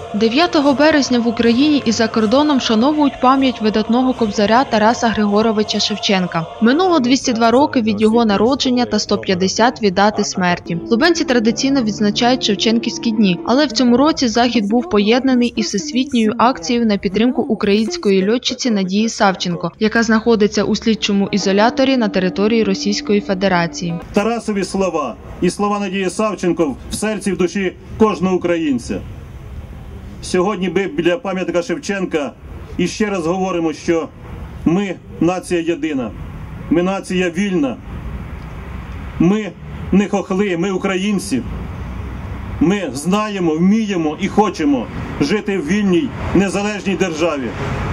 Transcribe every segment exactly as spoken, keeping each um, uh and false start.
дев'ятого березня в Україні і за кордоном вшановують пам'ять видатного кобзаря Тараса Григоровича Шевченка. Минуло двісті два роки від його народження та сто п'ятдесят від дати смерті. Лубенці традиційно відзначають Шевченківські дні, але в цьому році захід був поєднаний із всесвітньою акцією на підтримку української льотчиці Надії Савченко, яка знаходиться у слідчому ізоляторі на території Російської Федерації. Тарасові слова і слова Надії Савченко в серці, в душі кожного українця. Сьогодні ми біля пам'ятника Шевченка і ще раз говоримо, що ми нація єдина, ми нація вільна, ми не хохли, ми українці. Ми знаємо, вміємо і хочемо жити в вільній, незалежній державі.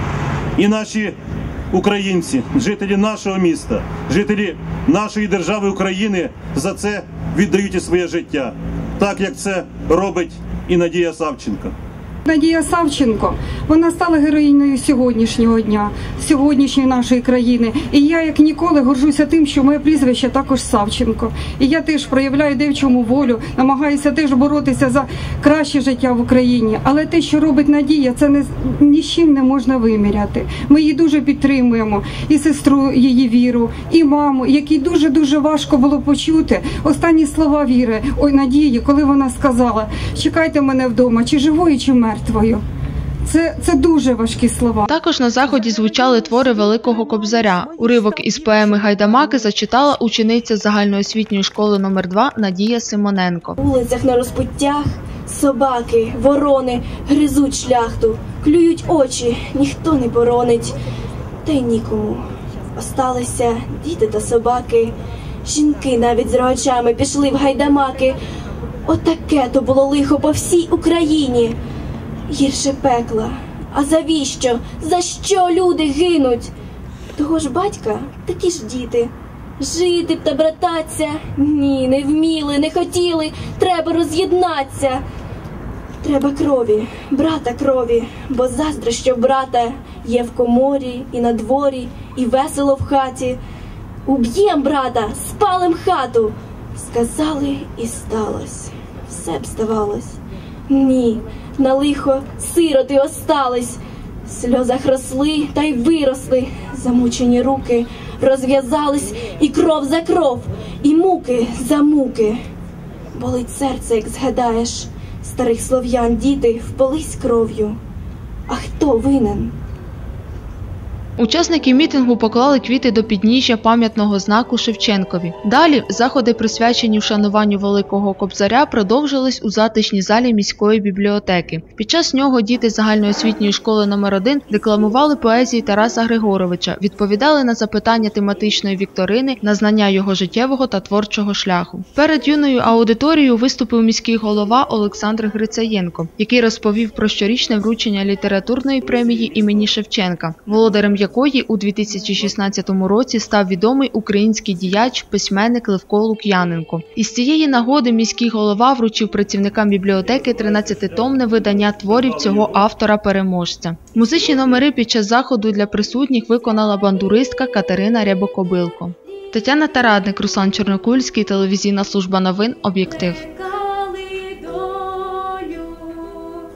І наші українці, жителі нашого міста, жителі нашої держави України за це віддають і своє життя, так як це робить і Надія Савченко. Надія Савченко, вона стала героїнею сьогоднішнього дня, сьогоднішньої нашої країни. І я, як ніколи, горжуся тим, що моє прізвище також Савченко. І я теж проявляю дівчому волю, намагаюся теж боротися за краще життя в Україні. Але те, що робить Надія, це не, ні з чим не можна виміряти. Ми її дуже підтримуємо, і сестру її Віру, і маму, якій дуже-дуже важко було почути останні слова Віри, ой, Надії, коли вона сказала: «Чекайте мене вдома, чи живою, чи мертвою». Це, це дуже важкі слова. Також на заході звучали твори великого кобзаря. Уривок із поеми «Гайдамаки» зачитала учениця загальноосвітньої школи номер два Надія Симоненко. У вулицях на розпуттях собаки, ворони гризуть шляхту, клюють очі, ніхто не боронить, та й нікому. Осталися діти та собаки, жінки навіть з рогачами пішли в гайдамаки. Отаке то було лихо по всій Україні. Гірше пекла. А завіщо? За що люди гинуть? Того ж батька такі ж діти. Жити б та брататься. Ні, не вміли, не хотіли. Треба роз'єднатися. Треба крові, брата крові, бо заздрощів брата є в коморі і на дворі, і весело в хаті. Уб'єм брата, спалим хату. Сказали і сталось. Все б здавалось. Ні, на лихо сироти остались. В сльозах росли та й виросли. Замучені руки розв'язались, і кров за кров, і муки за муки. Болить серце, як згадаєш, старих слов'ян діти вполись кров'ю. А хто винен? Учасники мітингу поклали квіти до підніжжя пам'ятного знаку Шевченкові. Далі заходи, присвячені вшануванню великого кобзаря, продовжились у затишній залі міської бібліотеки. Під час нього діти загальноосвітньої школи номер один декламували поезії Тараса Григоровича, відповідали на запитання тематичної вікторини на знання його життєвого та творчого шляху. Перед юною аудиторією виступив міський голова Олександр Грицаєнко, який розповів про щорічне вручення літературної премії імені Шевченка, володарем якої у дві тисячі шістнадцятому році став відомий український діяч, письменник Левко Лук'яненко. Із цієї нагоди міський голова вручив працівникам бібліотеки тринадцятитомне видання творів цього автора-переможця. Музичні номери під час заходу для присутніх виконала бандуристка Катерина Рябокобилко. Тетяна Тарадник, Руслан Чорнокульський, телевізійна служба новин «Об'єктив».